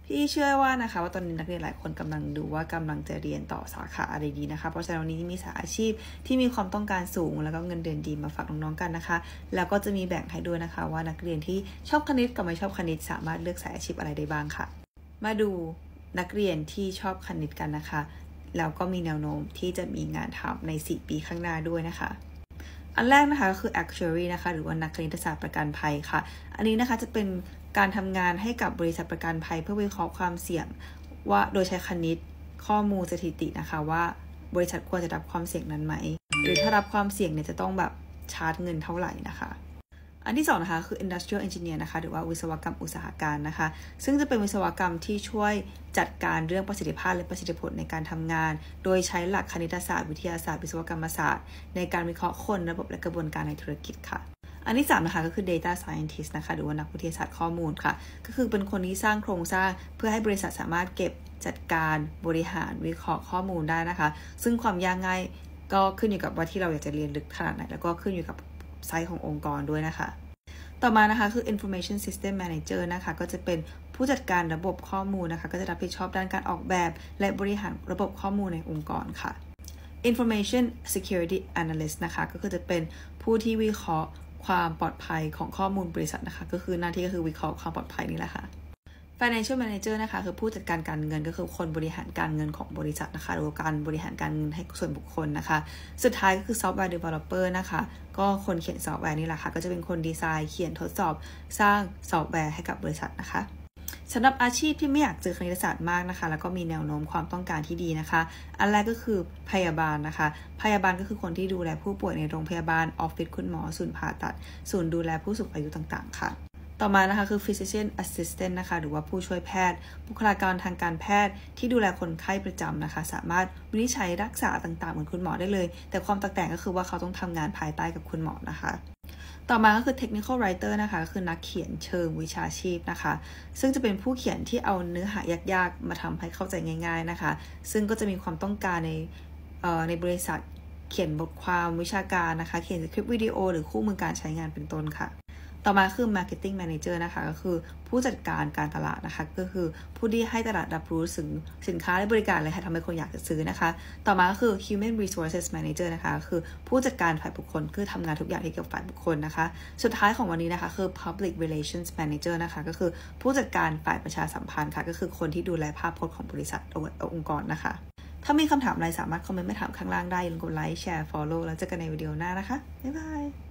พี่เชื่อว่านะคะว่าตอนนี้นักเรียนหลายคนกำลังดูว่ากำลังจะเรียนต่อสาขาอะไรดีนะคะเพราะฉะนั้นวันนี้มีสายอาชีพที่มีความต้องการสูงแล้วก็เงินเดือนดีมาฝากน้องๆกันนะคะแล้วก็จะมีแบ่งให้ด้วยนะคะว่านักเรียนที่ชอบคณิตกับไม่ชอบคณิตสามารถเลือกสายอาชีพอะไรได้บ้างค่ะมาดูนักเรียนที่ชอบคณิตกันนะคะแล้วก็มีแนวโน้มที่จะมีงานทำใน4 ปีข้างหน้าด้วยนะคะอันแรกนะคะก็คือ Actuary นะคะหรือว่านักคณิตศาสตร์ประกันภัยค่ะอันนี้นะคะจะเป็นการทำงานให้กับบริษัทประกันภัยเพื่อวิเคราะห์ความเสี่ยงว่าโดยใช้คณิตข้อมูลสถิตินะคะว่าบริษัทควรจะรับความเสี่ยงนั้นไหมหรือถ้ารับความเสี่ยงเนี่ยจะต้องแบบชาร์จเงินเท่าไหร่นะคะอันที่2นะคะคือ Industrial Engineer นะคะหรือว่าวิศวกรรมอุตสาหการนะคะซึ่งจะเป็นวิศวกรรมที่ช่วยจัดการเรื่องประสิทธิภาพและประสิทธิผลในการทำงานโดยใช้หลักคณิตศาสตร์วิทยาศาสตร์วิศวกรรมศาสตร์ในการวิเคราะห์คนระบบและกระบวนการในธุรกิจค่ะอันที่3นะคะก็คือ Data Scientist นะคะหรือว่านักวิทยาศาสตร์ข้อมูลค่ะก็คือเป็นคนที่สร้างโครงสร้างเพื่อให้บริษัทสามารถเก็บจัดการบริหารวิเคราะห์ข้อมูลได้นะคะซึ่งความยากง่ายก็ขึ้นอยู่กับว่าที่เราอยากจะเรียนลึกขนาดไหนแล้วก็ขึ้นอยู่กับไซส์ขององค์กรด้วยนะคะต่อมานะคะคือ Information System Manager นะคะก็จะเป็นผู้จัดการระบบข้อมูลนะคะก็จะรับผิดชอบด้านการออกแบบและบริหารระบบข้อมูลในองค์กรค่ะ Information Security Analyst นะคะก็คือจะเป็นผู้ที่วิเคราะห์ความปลอดภัยของข้อมูลบริษัทนะคะก็คือหน้าที่ก็คือวิเคราะห์ความปลอดภัยนี่แหละค่ะ Financial Manager นะคะคือผู้จัดการการเงินก็คือคนบริหารการเงินของบริษัทนะคะหรือการบริหารการเงินให้ส่วนบุคคลนะคะสุดท้ายก็คือ Software Developer นะคะก็คนเขียนซอฟต์แวร์นี่แหละค่ะก็จะเป็นคนดีไซน์เขียนทดสอบสร้างซอฟต์แวร์ให้กับบริษัทนะคะสำหรับอาชีพที่ไม่อยากเจอคณิตศาสตร์มากนะคะแล้วก็มีแนวโน้มความต้องการที่ดีนะคะอันแรกก็คือพยาบาลนะคะพยาบาลก็คือคนที่ดูแลผู้ป่วยในโรงพยาบาลออฟฟิศคุณหมอศูนย์ผ่าตัดศูนย์ดูแลผู้สูงอายุต่างๆค่ะต่อมานะคะคือ Physician Assistant นะคะหรือว่าผู้ช่วยแพทย์บุคลากรทางการแพทย์ที่ดูแลคนไข้ประจำนะคะสามารถวินิจฉัยรักษาต่างๆเหมือนคุณหมอได้เลยแต่ความแตกต่างก็คือว่าเขาต้องทำงานภายใต้กับคุณหมอนะคะต่อมาก็คือ Technical Writer นะคะคือนักเขียนเชิงวิชาชีพนะคะซึ่งจะเป็นผู้เขียนที่เอาเนื้อหายากๆมาทำให้เข้าใจง่ายๆนะคะซึ่งก็จะมีความต้องการในบริษัทเขียนบทความวิชาการนะคะเขียนสคริปต์วิดีโอหรือคู่มือการใช้งานเป็นต้นค่ะต่อมาคือ Marketing Manager นะคะก็คือผู้จัดการการตลาดนะคะก็คือผู้ที่ให้ตลาดรับรู้ถึงสินค้าและบริการอะไรค่ะทำให้คนอยากจะซื้อนะคะต่อมาก็คือ Human Resources Manager นะคะก็คือผู้จัดการฝ่ายบุคคลคือทำงานทุกอย่างที่เกี่ยวกับฝ่ายบุคคลนะคะสุดท้ายของวันนี้นะคะคือ Public Relations Manager นะคะก็คือผู้จัดการฝ่ายประชาสัมพันธ์ค่ะก็คือคนที่ดูแลภาพพจน์ของบริษัทองค์กรนะคะถ้ามีคำถามอะไรสามารถคอมเมนต์มาถามข้างล่างได้อย่าลืมกดไลค์แชร์ follow แล้วเจอกันในวิดีโอหน้านะคะบ๊ายบาย